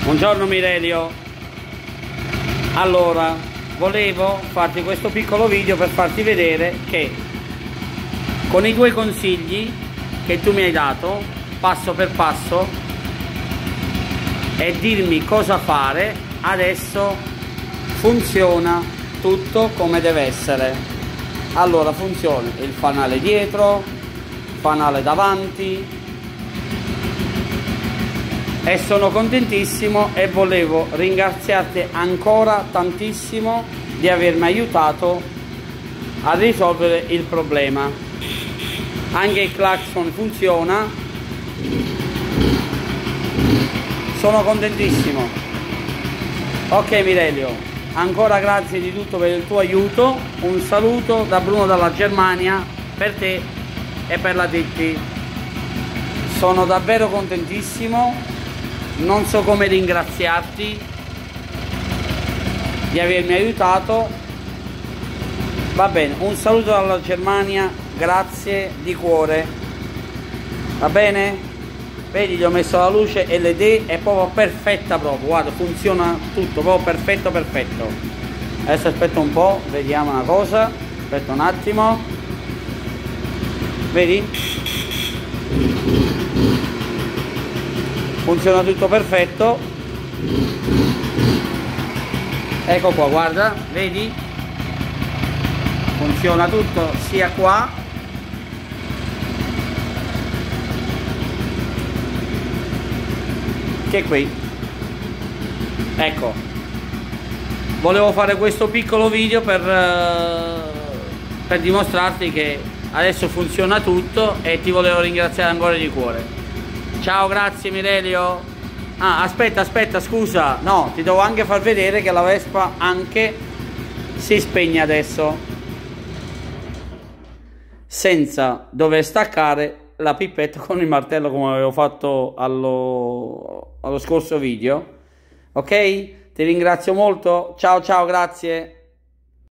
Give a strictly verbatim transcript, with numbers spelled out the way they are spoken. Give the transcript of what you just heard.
Buongiorno Mirelio. Allora, volevo farti questo piccolo video per farti vedere che con i due consigli che tu mi hai dato, passo per passo, e dirmi cosa fare, adesso funziona tutto come deve essere. Allora funziona il fanale dietro, fanale davanti, e sono contentissimo e volevo ringraziarti ancora tantissimo di avermi aiutato a risolvere il problema. Anche il clacson funziona, sono contentissimo. Ok Mirelio, ancora grazie di tutto per il tuo aiuto, un saluto da Bruno dalla Germania per te e per la Titti. Sono davvero contentissimo, non so come ringraziarti di avermi aiutato. Va bene, un saluto dalla Germania, grazie di cuore. Va bene? Vedi, gli ho messo la luce L E D, è proprio perfetta proprio, guarda, funziona tutto, proprio perfetto perfetto. Adesso aspetta un po', vediamo una cosa, aspetta un attimo. Vedi? Funziona tutto perfetto. Ecco qua, guarda, vedi? Funziona tutto sia qua che qui. Ecco, volevo fare questo piccolo video per, per dimostrarti che adesso funziona tutto e ti volevo ringraziare ancora di cuore. Ciao, grazie Mirelio. Ah, aspetta, aspetta, scusa. No, ti devo anche far vedere che la Vespa anche si spegne adesso, senza dover staccare la pipetta con il martello come avevo fatto allo, allo scorso video. Ok? Ti ringrazio molto. Ciao, ciao, grazie.